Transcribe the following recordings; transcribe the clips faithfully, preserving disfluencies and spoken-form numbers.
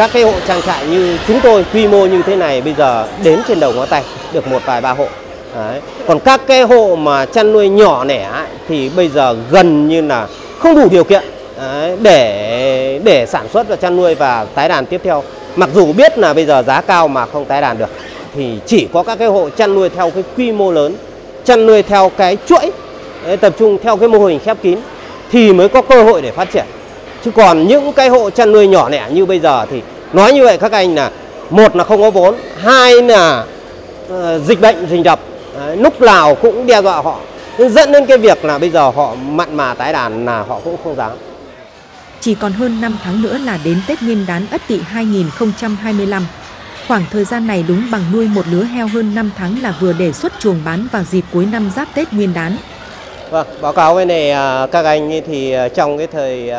các cái hộ trang trại như chúng tôi quy mô như thế này bây giờ đến trên đầu ngón tay được một vài ba hộ. Đấy. Còn các cái hộ mà chăn nuôi nhỏ lẻ ấy, thì bây giờ gần như là không đủ điều kiện đấy, để để sản xuất và chăn nuôi và tái đàn tiếp theo. Mặc dù biết là bây giờ giá cao mà không tái đàn được, thì chỉ có các cái hộ chăn nuôi theo cái quy mô lớn, chăn nuôi theo cái chuỗi, đấy, tập trung theo cái mô hình khép kín thì mới có cơ hội để phát triển. Chứ còn những cái hộ chăn nuôi nhỏ lẻ như bây giờ thì nói như vậy các anh là một là không có vốn, hai là uh, dịch bệnh rình rập, đấy, lúc nào cũng đe dọa họ, dẫn đến cái việc là bây giờ họ mặn mà tái đàn là họ cũng không dám. Chỉ còn hơn năm tháng nữa là đến Tết Nguyên đán Ất Tỵ hai nghìn không trăm hai mươi lăm. Khoảng thời gian này đúng bằng nuôi một lứa heo hơn năm tháng là vừa để xuất chuồng bán vào dịp cuối năm giáp Tết Nguyên đán. Vâng, báo cáo với này các anh thì trong cái thời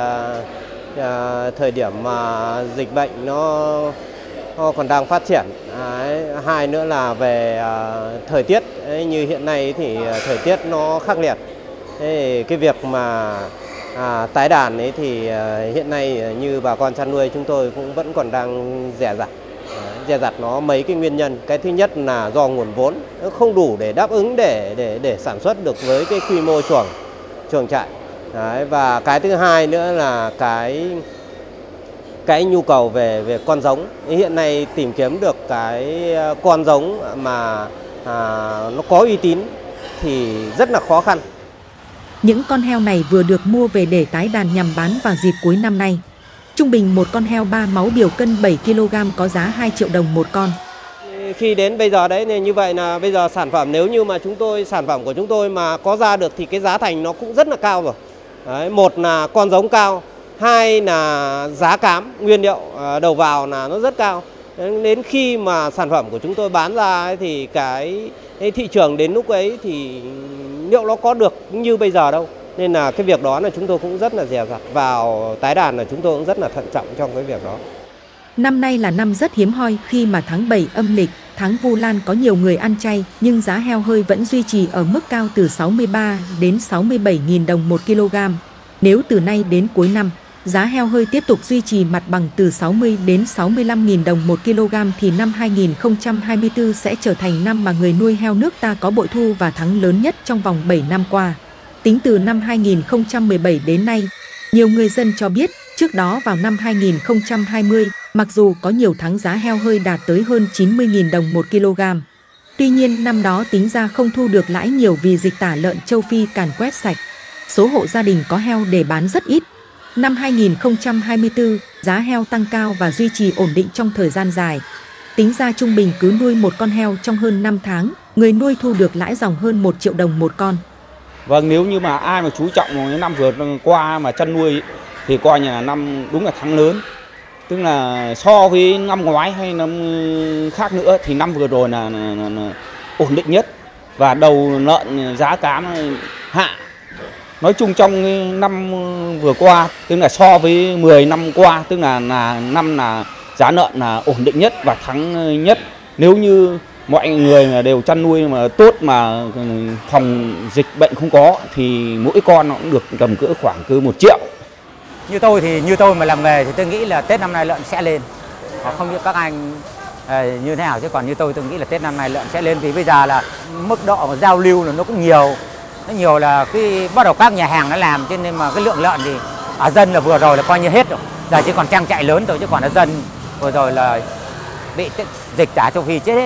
thời điểm mà dịch bệnh nó, nó còn đang phát triển, đấy, hai nữa là về thời tiết, đấy, như hiện nay thì thời tiết nó khắc nghiệt. Thế cái việc mà à, tái đàn ấy thì hiện nay như bà con chăn nuôi chúng tôi cũng vẫn còn đang dè dặt. Dè dặt nó mấy cái nguyên nhân. Cái thứ nhất là do nguồn vốn nó không đủ để đáp ứng để để để sản xuất được với cái quy mô chuồng chuồng trại. Đấy, và cái thứ hai nữa là cái cái nhu cầu về về con giống. Hiện nay tìm kiếm được cái con giống mà à, nó có uy tín thì rất là khó khăn. Những con heo này vừa được mua về để tái đàn nhằm bán vào dịp cuối năm nay. Trung bình một con heo ba máu biểu cân bảy ki lô gam có giá hai triệu đồng một con. Khi đến bây giờ đấy, như vậy là bây giờ sản phẩm nếu như mà chúng tôi sản phẩm của chúng tôi mà có ra được thì cái giá thành nó cũng rất là cao rồi. Đấy, một là con giống cao, hai là giá cám nguyên liệu đầu vào là nó rất cao. Đến khi mà sản phẩm của chúng tôi bán ra ấy, thì cái, cái thị trường đến lúc ấy thì liệu nó có được như bây giờ đâu. Nên là cái việc đó là chúng tôi cũng rất là dè dặt, vào tái đàn là chúng tôi cũng rất là thận trọng trong cái việc đó. Năm nay là năm rất hiếm hoi khi mà tháng bảy âm lịch, tháng Vu Lan có nhiều người ăn chay, nhưng giá heo hơi vẫn duy trì ở mức cao từ sáu mươi ba đến sáu mươi bảy nghìn đồng một kg. Nếu từ nay đến cuối năm, giá heo hơi tiếp tục duy trì mặt bằng từ sáu mươi đến sáu mươi lăm nghìn đồng một kg thì năm hai nghìn không trăm hai mươi tư sẽ trở thành năm mà người nuôi heo nước ta có bội thu và thắng lớn nhất trong vòng bảy năm qua. Tính từ năm hai nghìn không trăm mười bảy đến nay, nhiều người dân cho biết trước đó vào năm hai nghìn không trăm hai mươi, mặc dù có nhiều tháng giá heo hơi đạt tới hơn chín mươi nghìn đồng một kg. Tuy nhiên năm đó tính ra không thu được lãi nhiều vì dịch tả lợn châu Phi càn quét sạch. Số hộ gia đình có heo để bán rất ít. Năm hai nghìn không trăm hai mươi tư, giá heo tăng cao và duy trì ổn định trong thời gian dài. Tính ra trung bình cứ nuôi một con heo trong hơn năm tháng, người nuôi thu được lãi dòng hơn một triệu đồng một con. Vâng, nếu như mà ai mà chú trọng những năm vừa qua mà chăn nuôi thì coi như là năm đúng là thắng lớn. Tức là so với năm ngoái hay năm khác nữa thì năm vừa rồi là, là, là, là ổn định nhất. Và đầu lợn giá cám hạ. Nói chung trong năm vừa qua, tức là so với mười năm qua, tức là, là năm là giá lợn là ổn định nhất và thắng nhất. Nếu như mọi người đều chăn nuôi mà tốt mà phòng dịch bệnh không có thì mỗi con nó cũng được tầm cỡ khoảng cứ một triệu. Như tôi thì như tôi mà làm nghề thì tôi nghĩ là Tết năm nay lợn sẽ lên. Không biết các anh như thế nào, chứ còn như tôi tôi nghĩ là Tết năm nay lợn sẽ lên vì bây giờ là mức độ mà giao lưu là nó cũng nhiều. Nó nhiều là khi bắt đầu các nhà hàng nó làm, cho nên mà cái lượng lợn thì ở dân là vừa rồi là coi như hết rồi. Giờ chỉ còn trang trại lớn thôi, chứ còn ở dân vừa rồi là bị dịch tả châu Phi chết hết.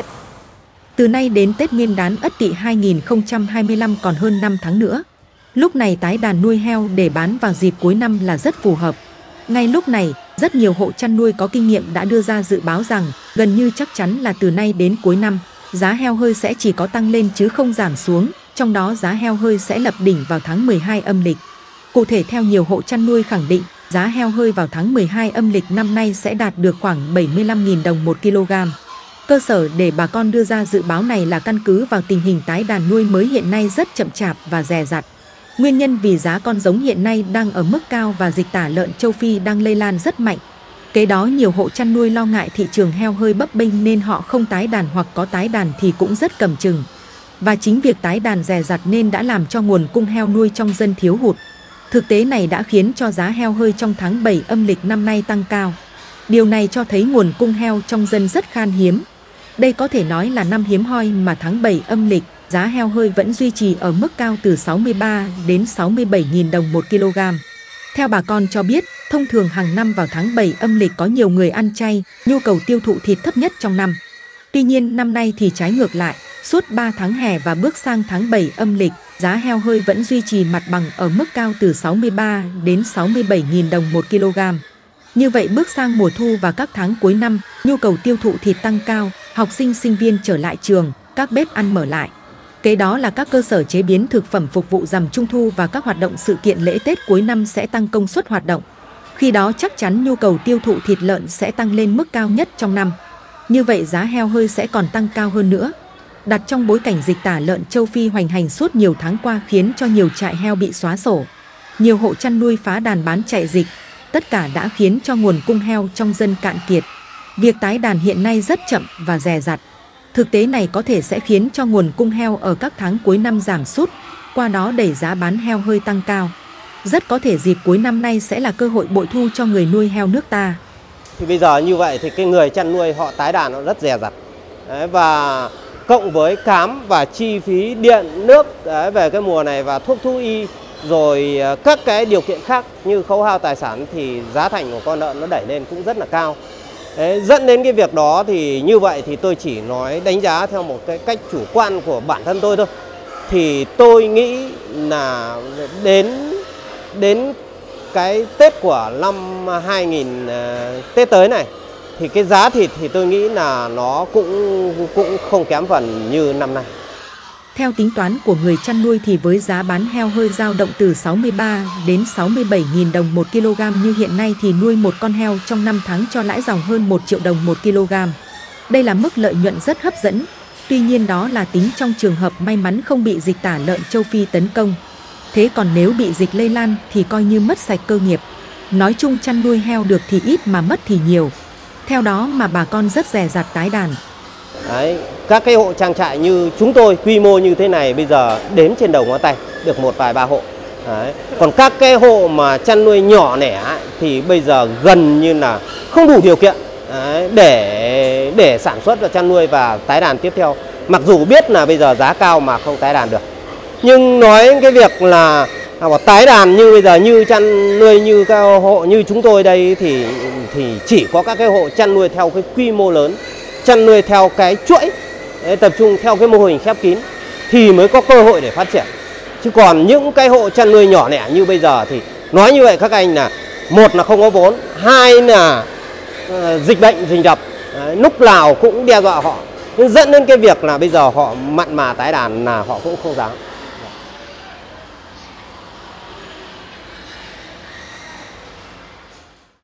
Từ nay đến Tết Nguyên đán Ất Tỵ hai nghìn không trăm hai mươi lăm còn hơn năm tháng nữa. Lúc này tái đàn nuôi heo để bán vào dịp cuối năm là rất phù hợp. Ngay lúc này, rất nhiều hộ chăn nuôi có kinh nghiệm đã đưa ra dự báo rằng gần như chắc chắn là từ nay đến cuối năm, giá heo hơi sẽ chỉ có tăng lên chứ không giảm xuống, trong đó giá heo hơi sẽ lập đỉnh vào tháng mười hai âm lịch. Cụ thể theo nhiều hộ chăn nuôi khẳng định, giá heo hơi vào tháng mười hai âm lịch năm nay sẽ đạt được khoảng bảy mươi lăm nghìn đồng một kg. Cơ sở để bà con đưa ra dự báo này là căn cứ vào tình hình tái đàn nuôi mới hiện nay rất chậm chạp và dè dặt. Nguyên nhân vì giá con giống hiện nay đang ở mức cao và dịch tả lợn châu Phi đang lây lan rất mạnh. Kế đó nhiều hộ chăn nuôi lo ngại thị trường heo hơi bấp bênh nên họ không tái đàn hoặc có tái đàn thì cũng rất cầm chừng. Và chính việc tái đàn dè dặt nên đã làm cho nguồn cung heo nuôi trong dân thiếu hụt. Thực tế này đã khiến cho giá heo hơi trong tháng bảy âm lịch năm nay tăng cao. Điều này cho thấy nguồn cung heo trong dân rất khan hiếm. Đây có thể nói là năm hiếm hoi mà tháng bảy âm lịch, giá heo hơi vẫn duy trì ở mức cao từ sáu mươi ba đến sáu mươi bảy nghìn đồng một kg. Theo bà con cho biết, thông thường hàng năm vào tháng bảy âm lịch có nhiều người ăn chay, nhu cầu tiêu thụ thịt thấp nhất trong năm. Tuy nhiên năm nay thì trái ngược lại, suốt ba tháng hè và bước sang tháng bảy âm lịch, giá heo hơi vẫn duy trì mặt bằng ở mức cao từ sáu mươi ba đến sáu mươi bảy nghìn đồng một kg. Như vậy bước sang mùa thu và các tháng cuối năm, nhu cầu tiêu thụ thịt tăng cao, học sinh sinh viên trở lại trường, các bếp ăn mở lại. Kế đó là các cơ sở chế biến thực phẩm phục vụ rằm Trung thu và các hoạt động sự kiện lễ Tết cuối năm sẽ tăng công suất hoạt động. Khi đó chắc chắn nhu cầu tiêu thụ thịt lợn sẽ tăng lên mức cao nhất trong năm. Như vậy giá heo hơi sẽ còn tăng cao hơn nữa. Đặt trong bối cảnh dịch tả lợn châu Phi hoành hành suốt nhiều tháng qua khiến cho nhiều trại heo bị xóa sổ. Nhiều hộ chăn nuôi phá đàn bán chạy dịch. Tất cả đã khiến cho nguồn cung heo trong dân cạn kiệt. Việc tái đàn hiện nay rất chậm và dè dặt. Thực tế này có thể sẽ khiến cho nguồn cung heo ở các tháng cuối năm giảm sút, qua đó đẩy giá bán heo hơi tăng cao. Rất có thể dịp cuối năm nay sẽ là cơ hội bội thu cho người nuôi heo nước ta. Thì bây giờ như vậy thì cái người chăn nuôi họ tái đàn nó rất dè dặt. Đấy, và cộng với cám và chi phí điện, nước đấy, về cái mùa này và thuốc thú y, rồi các cái điều kiện khác như khấu hao tài sản thì giá thành của con lợn nó đẩy lên cũng rất là cao. Đấy, dẫn đến cái việc đó thì như vậy thì tôi chỉ nói đánh giá theo một cái cách chủ quan của bản thân tôi thôi. Thì tôi nghĩ là đến đến cái Tết của năm hai nghìn Tết tới này thì cái giá thịt thì tôi nghĩ là nó cũng cũng không kém phần như năm nay. Theo tính toán của người chăn nuôi thì với giá bán heo hơi dao động từ sáu mươi ba đến sáu mươi bảy nghìn đồng một kg như hiện nay thì nuôi một con heo trong năm tháng cho lãi dòng hơn một triệu đồng một kg. Đây là mức lợi nhuận rất hấp dẫn. Tuy nhiên đó là tính trong trường hợp may mắn không bị dịch tả lợn châu Phi tấn công. Thế còn nếu bị dịch lây lan thì coi như mất sạch cơ nghiệp. Nói chung chăn nuôi heo được thì ít mà mất thì nhiều. Theo đó mà bà con rất dè dặt tái đàn. Đấy, các cái hộ trang trại như chúng tôi quy mô như thế này bây giờ đếm trên đầu ngón tay được một vài ba hộ. Đấy. Còn các cái hộ mà chăn nuôi nhỏ lẻ thì bây giờ gần như là không đủ điều kiện đấy, để để sản xuất và chăn nuôi và tái đàn tiếp theo. Mặc dù biết là bây giờ giá cao mà không tái đàn được. Nhưng nói cái việc là tái đàn như bây giờ như chăn nuôi như các hộ như chúng tôi đây thì thì chỉ có các cái hộ chăn nuôi theo cái quy mô lớn, chăn nuôi theo cái chuỗi, tập trung theo cái mô hình khép kín thì mới có cơ hội để phát triển. Chứ còn những cái hộ chăn nuôi nhỏ lẻ như bây giờ thì nói như vậy các anh là một là không có vốn, hai là uh, dịch bệnh rình rập, uh, lúc nào cũng đe dọa họ, dẫn đến cái việc là bây giờ họ mặn mà tái đàn là họ cũng không dám.